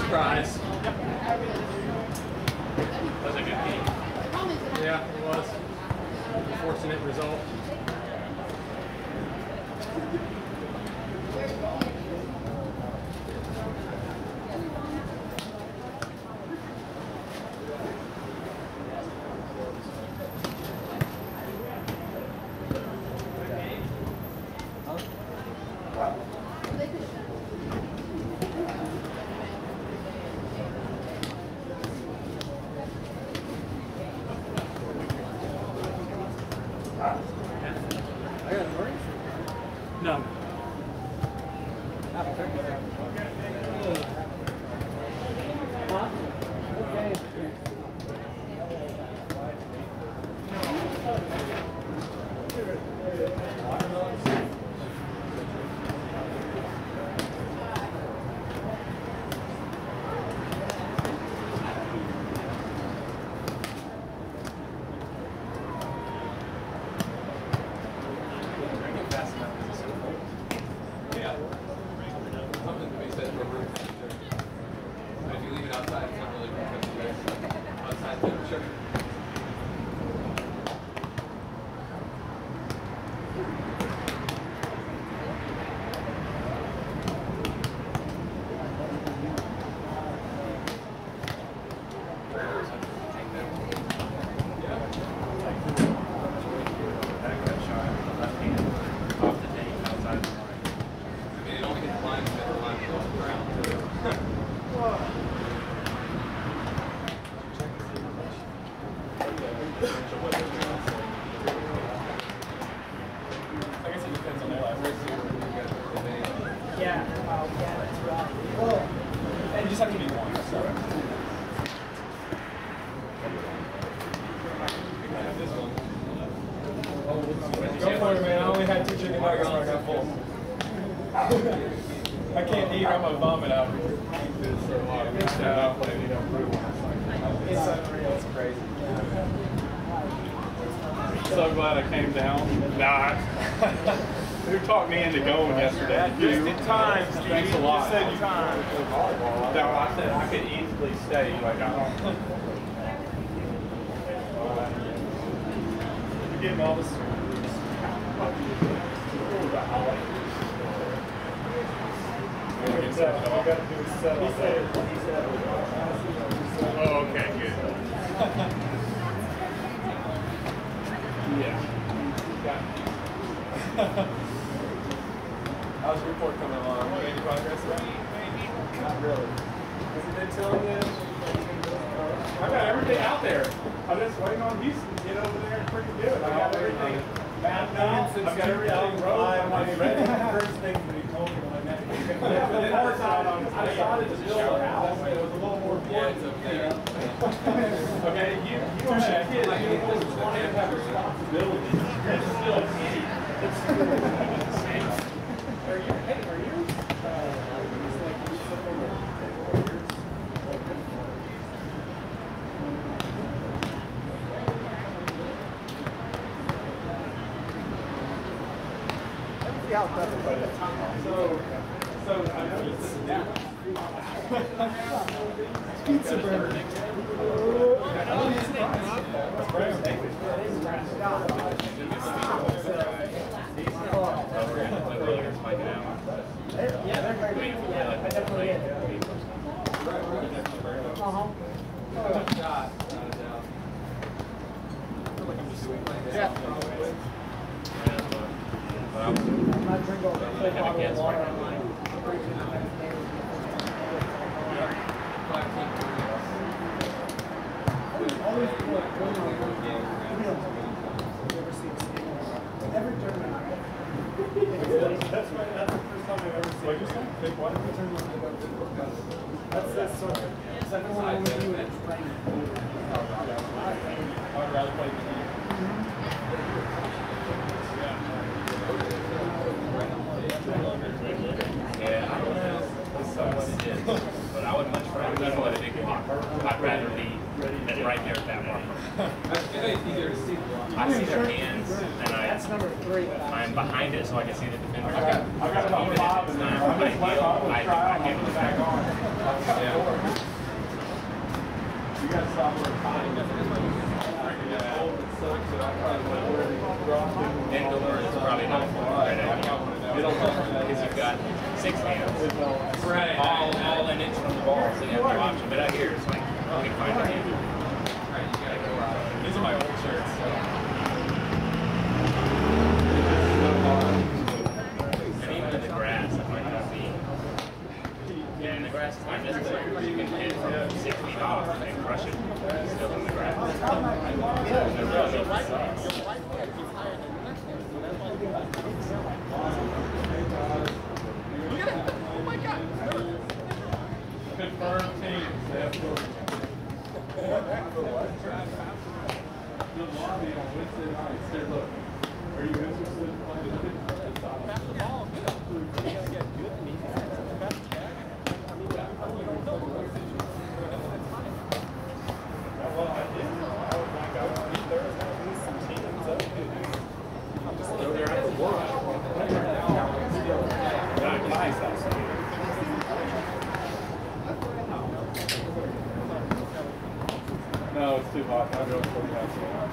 surprise. That was a good game. Yeah, it was. Fortunate result. No. I can't eat, I'm gonna vomit out here. It's unreal, it's crazy. So glad I came down. Nah, who talked me into going yesterday? Just in time, Steve. Thanks a lot. You said you time. No, I said I could easily stay. Like, I don't. You're getting all this. Oh, okay, good. Yeah. How's your report coming along? Any progress yet? Not really. Has it been telling you? I got everything out there. I'm just waiting on Houston to get over there and freaking do it. I got everything mapped out. I've got everything rolling. I'm ready. The first thing that he told me when I met him. I decided to build a house. It was a little more important. Okay, you don't have kids. You always want to have responsibility. You're still an idiot. Are you? So I know you said that. Pizza burger. Yeah, they're great. Yeah, I definitely get it. Yeah. I'm not drinking water online. Every tournament. That's right. That's the first time I've ever seen. What you say? Big one. That's the sort of second one I want to do it. I would rather play the game. Yeah, I don't know. But I would much rather let a big marker. I'd rather be right there at that marker. I see their hands, and that's number 3. I'm behind it so I can see the defender. I've got about 5 in there. I'm just waiting on the try. I'm going to back on. You got to stop where it's high. Indoors is probably not right at because you've got 6 hands. Right. All an inch from the ball, so you have no option. But out here, it's like, you can find a hand. These are my old shirts. And even in the grass, it might not be. Yeah, in the grass, it's not necessary because you can hit from 6 feet off and crush it still in the grass. Oh my God. Confirmed teams. The Robbie on Wednesday night said, look, are you interested in playing the ball? Well, I did. I was like, I want to be there and have some teams up. Go there after work. Nice outside. No, it's too hot. I'll go 40 outside.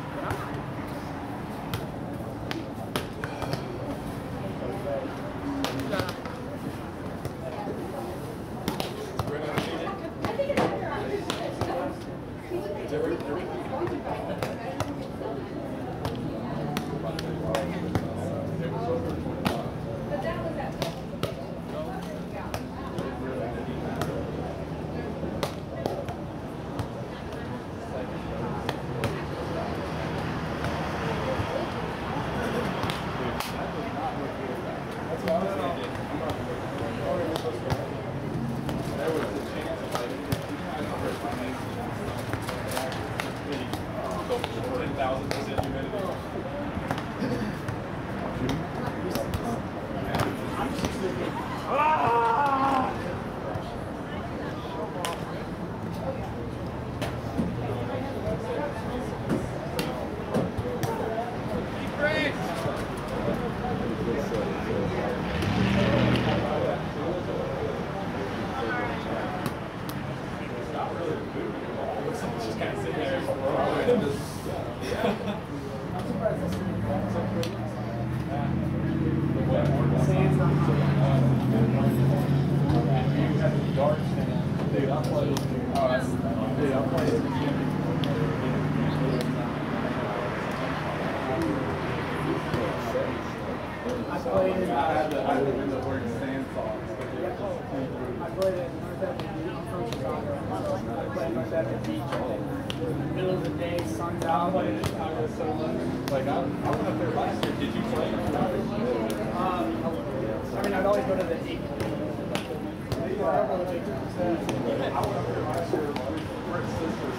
Middle of the day, sun's out. Like, I went up there last year. Did you play? I mean, I'd always go to the 8. I went up there last year. Mert's sister.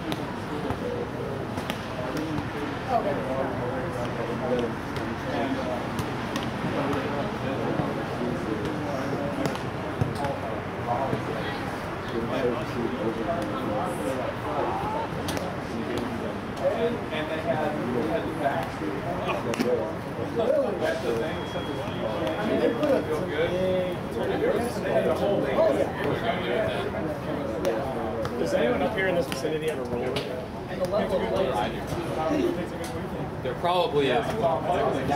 And they had the back street. That's the thing. I mean, they put a feel good. They had the whole thing. Does anyone up here in this vicinity ever roll? There probably is. I'm not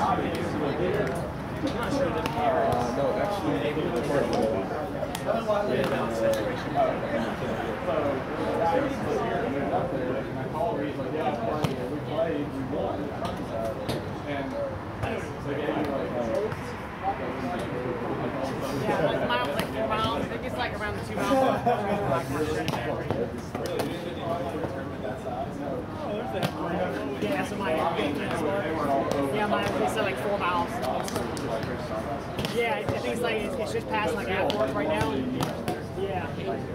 sure that No, actually, able to work with it. Yeah, like miles, like 4 miles. I think it's like around the 2 miles. Yeah, so my they said like 4 miles. Yeah, I think it's like it's just past like airport right now. Yeah.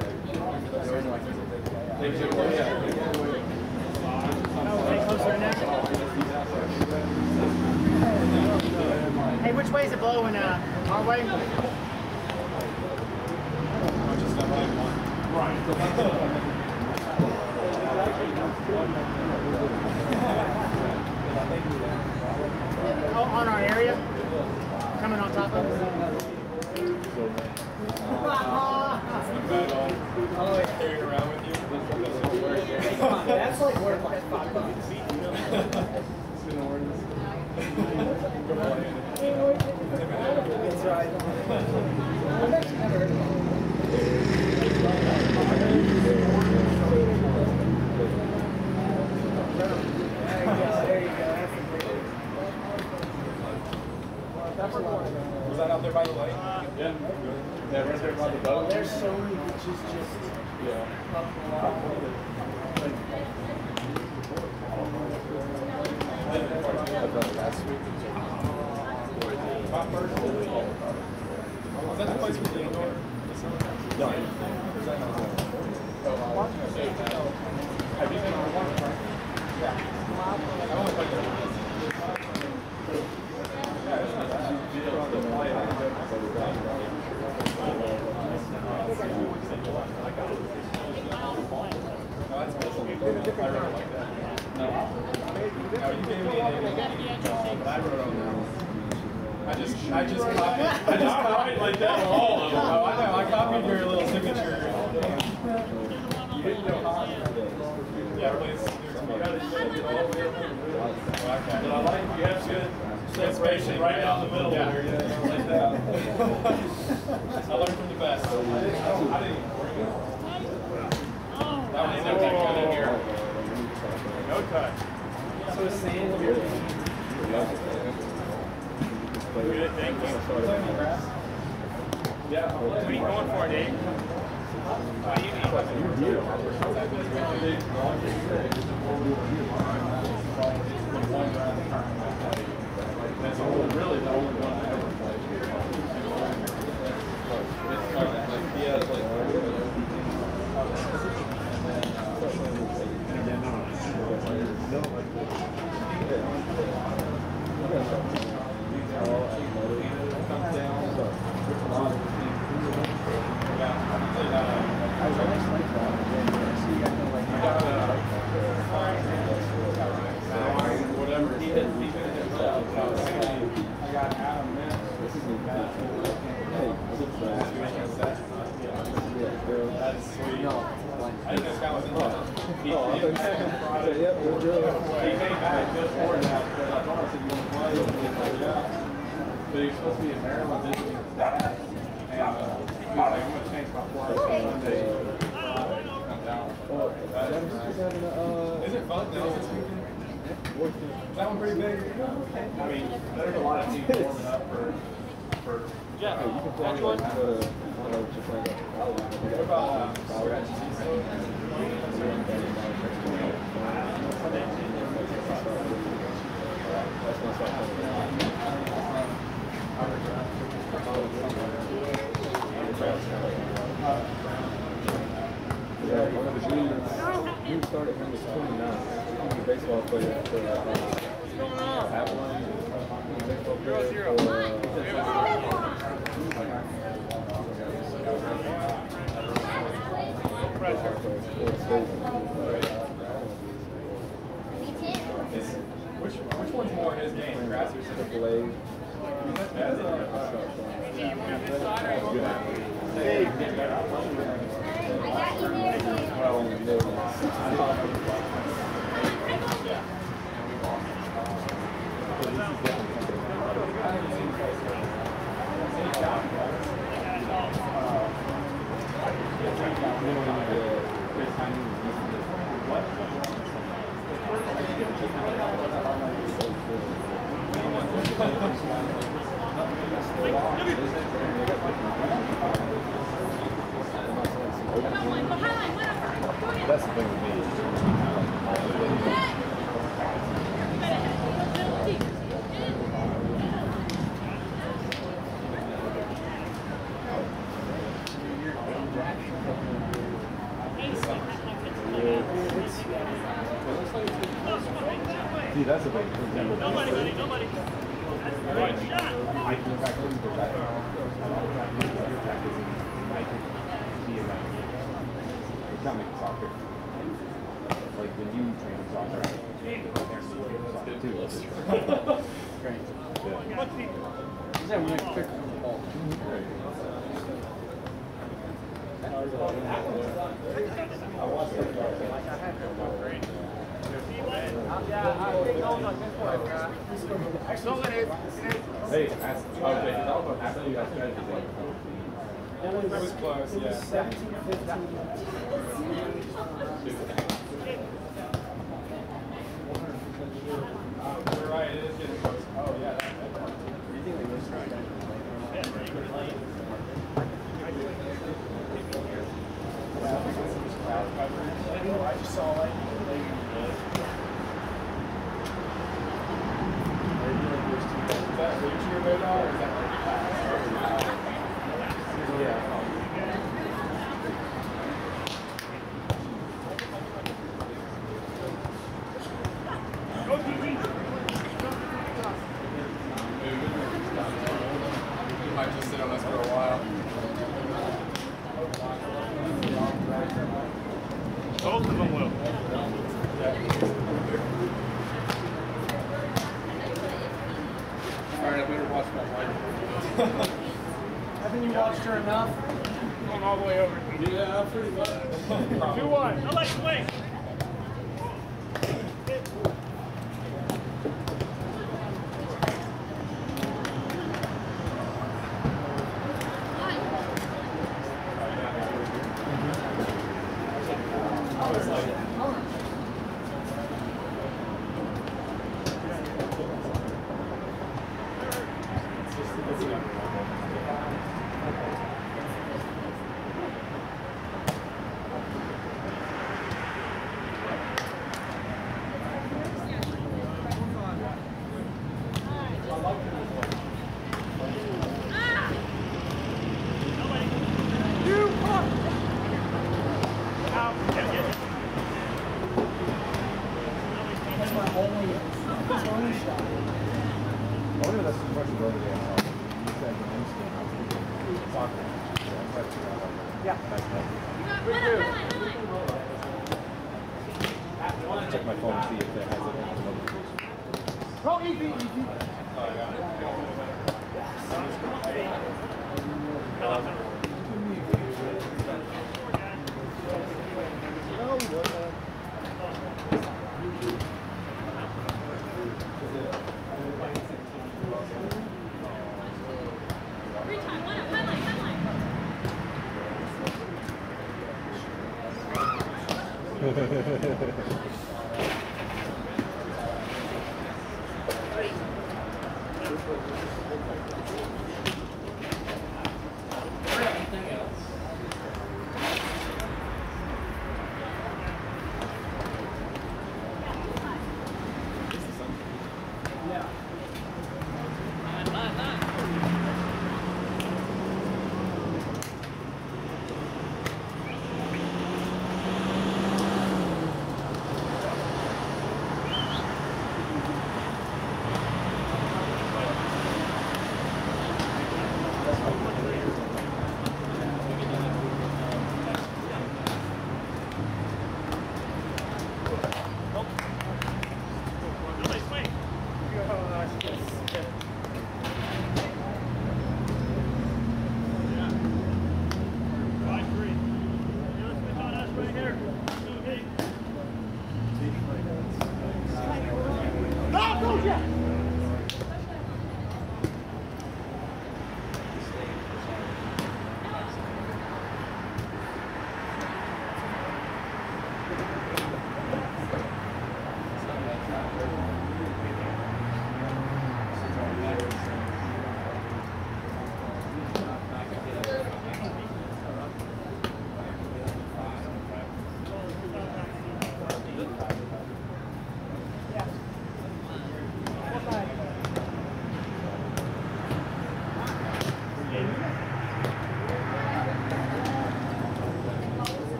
Okay, closer now. Hey, which way is it blowing? Our way? on our area, coming on top of us. Carrying around with you. That's like worth like $5. Good morning. That's right. I've actually never heard of it. There you go. That's a lot. Was that out there by the lake? Yeah. Yeah, right there by the boat. There's so many beaches just Last week. Was that the place with the indoor? No. Have you been on one? Yeah. I only played there once. Yeah, it's not bad. No, that's cool. I really like that. No, you gave me an but I wrote on there. I just copied like that for all of them. Oh, I know. I copied your little signature. You didn't know how. Yeah, everybody's okay. But I like you have good separation right down the middle there. Yeah, like that. I learned from the best. I didn't even bring it. That was no good in here. No touch. So it's sand here. Good, thank you. Yeah. What are you going for, Dave? What do you need? That's really the only one I ever played. He has like whatever he hit I got Adam Miss. This is that's sweet. No, I think this guy was in the he came back just for that because I thought I said you want to play. But he's supposed to be in Maryland visiting his dad. And he was like, I'm going to change my flight for Sunday. Come down. Is it fun now this weekend? Is that one pretty big? I mean, there's a lot of teams warming up for Yeah, you can play one. What about scratch? Yeah, one of the juniors, he started when he was 29. He was a baseball player for Avalon. 0-0. Which one's more his game, grass or blade? That's the thing with me. See, that's a big thing. Nobody. Right shot. I can look back and look back. It's not making soccer. Like when you train soccer, there's soccer too. Great. Yeah. Is that when I pick the ball? Hey, after you guys It was close, yeah. 17, 15. You're right, it is getting close. Oh, yeah. I just saw like is that wheelchair radar or is that You might just sit on us for a while. Both of them will. Alright, I better watch my wife. Haven't you watched her enough? Going all the way over. Yeah, pretty much. 2-1. No leg swing. That's my only shot. I wonder if that's the question over there. You said the instant. Soccer. Yeah. Check my phone to see if that has it. Go easy, easy.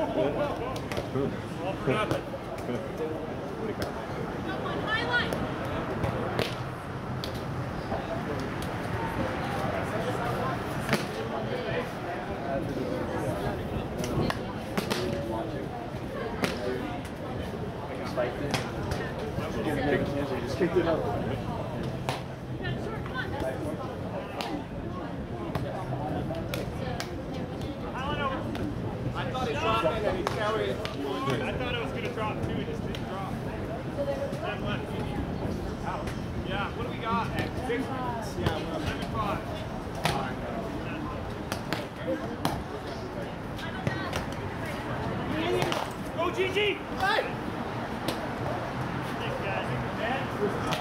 All for nothing. Just kicked it up. I thought it dropped and he carried it. I thought it was going to drop too, it just didn't drop. That left. Yeah, what do we got? 6? Yeah, 7-5. Go GG! Hey! Thanks guys.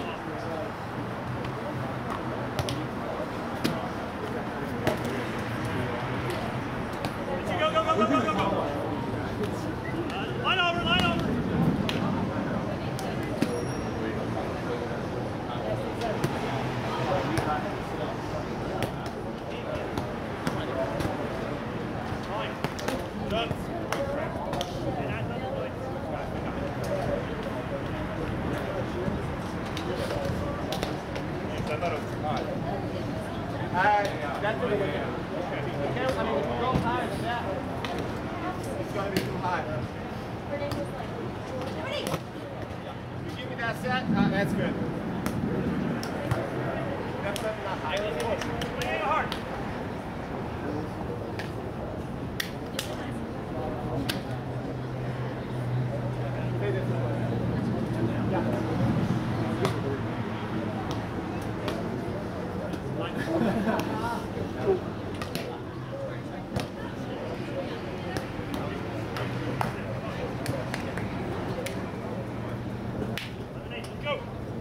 Go, go, go, go, go, go, go! Line over, line over! Line. Done. I thought it was too high. That's really good. I mean, go higher than that. It's going to be too high. You give me that set? That's good. That's not high. Play it hard. Go.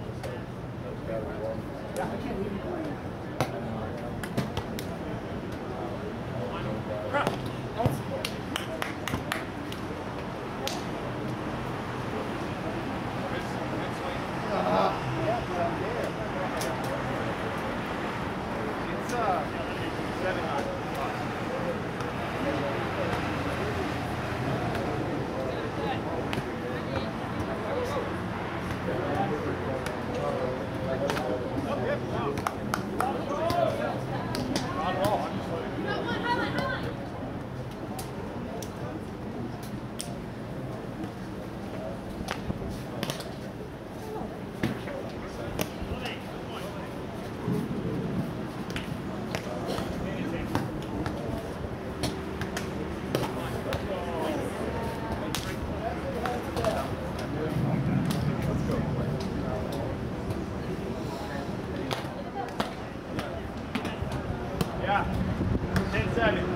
Yeah. 10 seconds.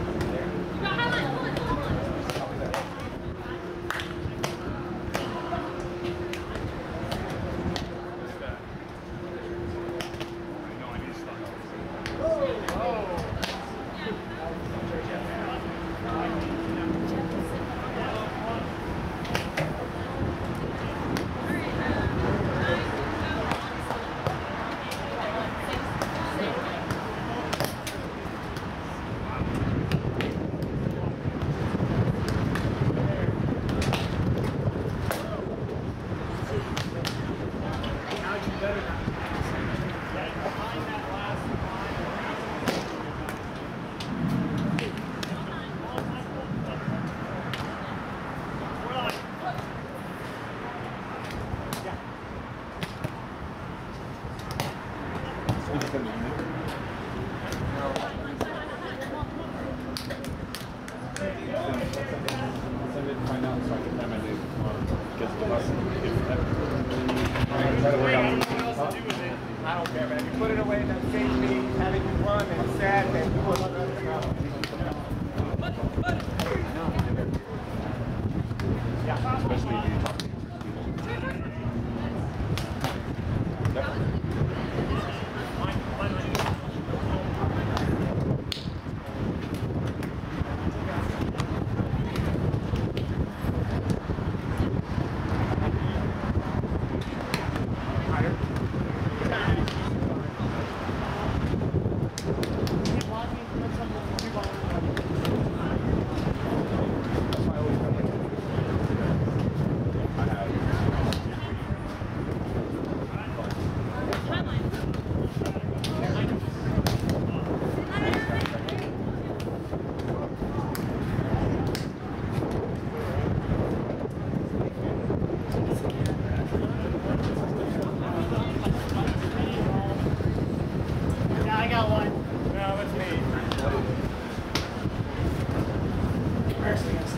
I don't care, man. If you put it away, that saves me having to run and sad and do another thing out. Yeah, especially if you talk to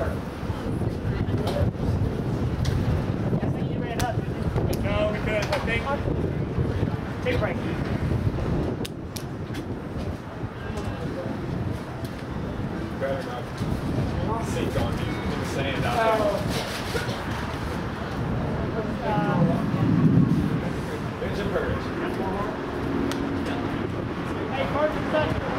turn. No, because I think. Take a break. Better not sink on you in the sand out there. There's a purge. Hey, Marsh, what's up?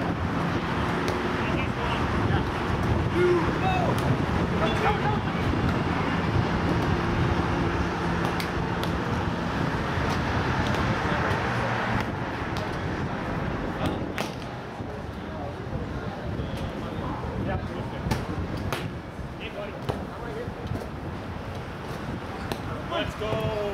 Let's go.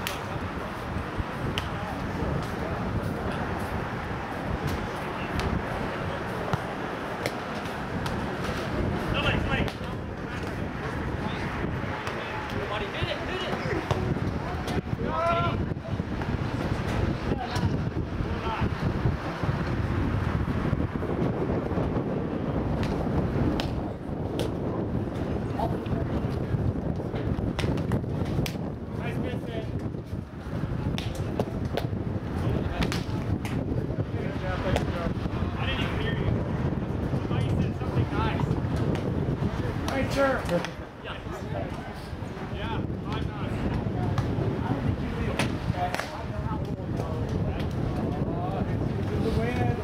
Sure. Yeah, 5-9. The win.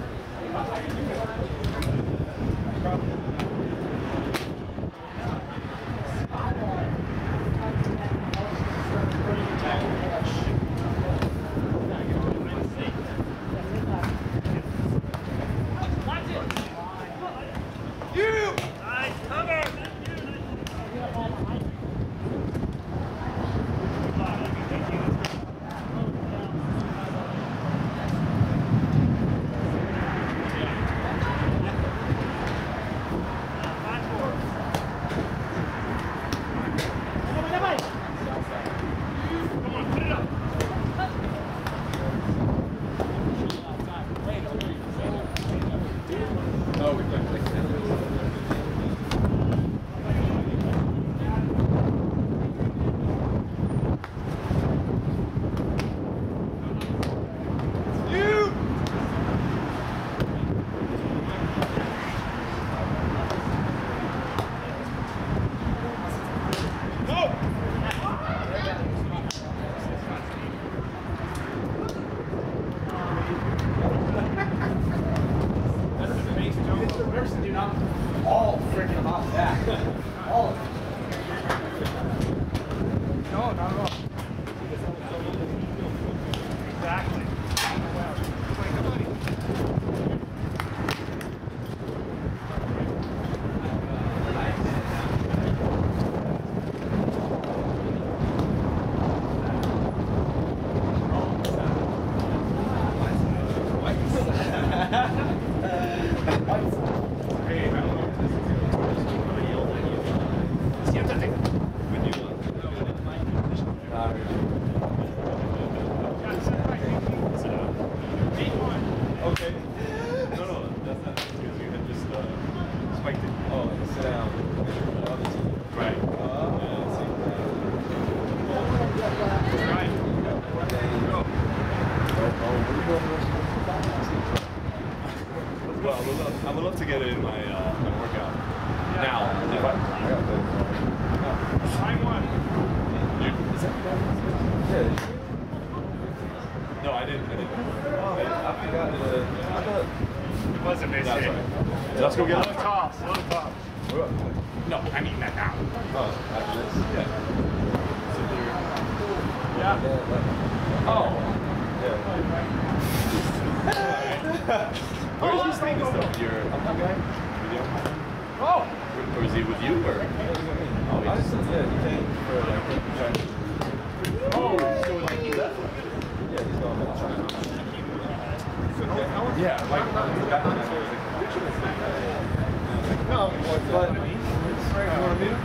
You! Nice cover! All freaking about that. All of it. No, not at all. Exactly. Okay. No, that's not because you had just spiked it. Oh, sit down. Right. Right. Well, I would love to get it in my workout. Yeah. Now, if I got this. Time one. Is that yeah. No, I didn't. Oh, I forgot to. It wasn't this shit. Right. Let's go get it. Toss. No, I mean that now. Oh, after this? Yeah. Yeah. Oh. Yeah. Where is he staying this stuff? Your uncle guy? Oh! Or is he with you? Or? Oh, I just, yeah, he came for like, so like he left? Yeah, he's going to China. Yeah, like, no, but it's right on me.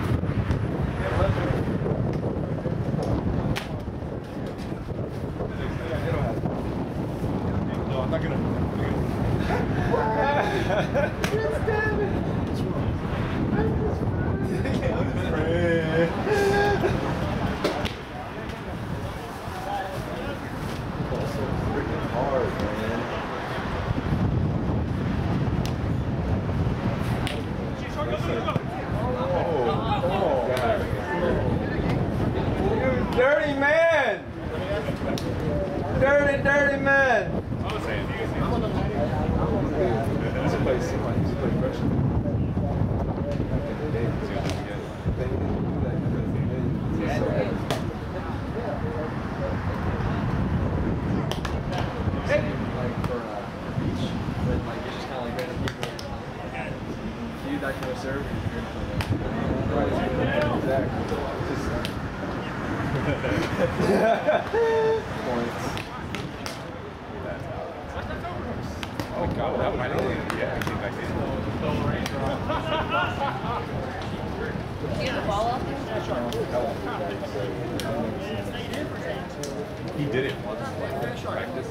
No, I'm not gonna. Points. Oh God, that was really yeah. I think I You have the ball off there? He did it once, like practice.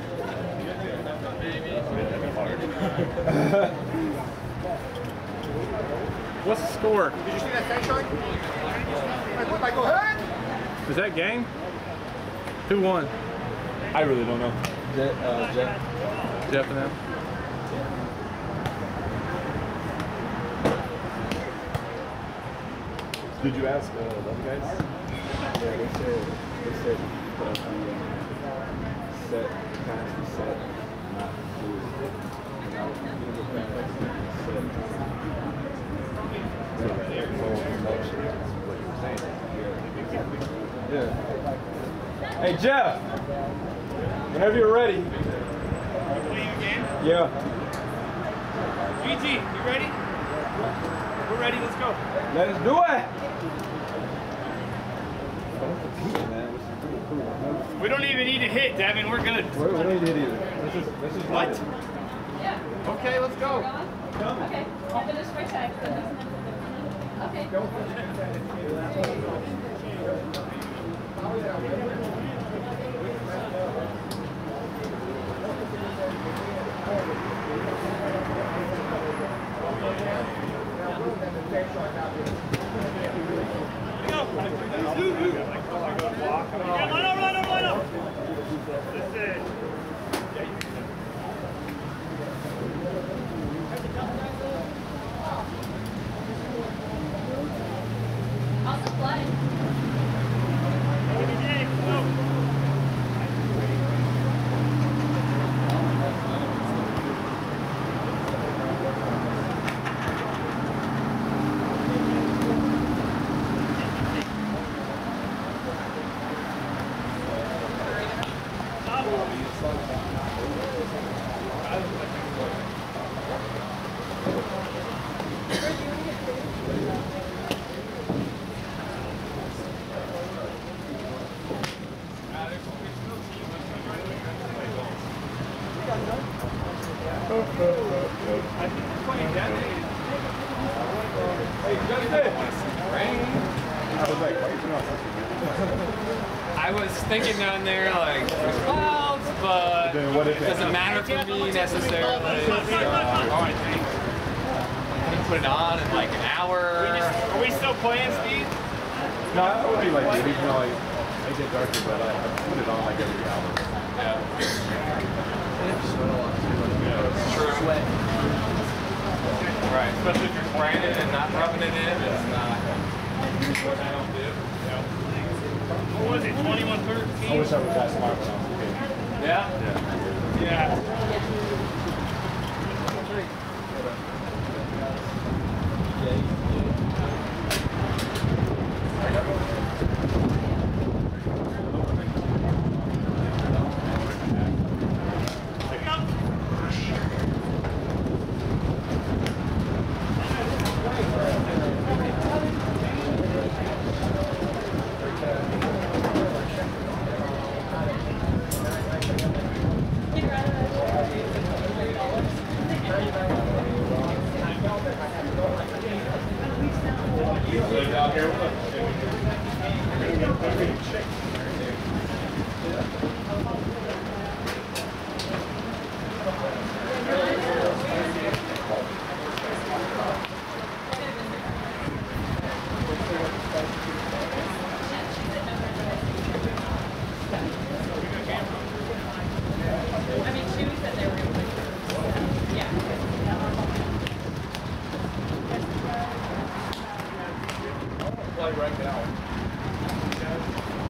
What's the score? Did you see that fence shot? Go ahead. Is that game? Who won? I really don't know. Jeff. Jeff and them. Did you ask those guys? Yeah, they said put up the set, pass the set, not do Yeah. Hey Jeff, whenever you're ready. Yeah. GG, you ready? We're ready, let's go. Let's do it. We don't even need to hit, Devin, we're good. We don't need it either. This is What? Yeah. Okay, let's go. Okay. I'll finish my tag. Okay. Line up. That's it. How's the play? I was thinking down there like there's clouds, but it doesn't matter for me necessarily. I can put it on in like an hour. Are we still playing, Steve? No, I would be like, you know, like, I get darker, but I put it on like every hour. Yeah. It's true. Right, especially if you're spraying it and not rubbing it in, it's not what I don't do. What was it, 21-13? I wish I was that smart when I was a kid. Yeah? Yeah. Play right now.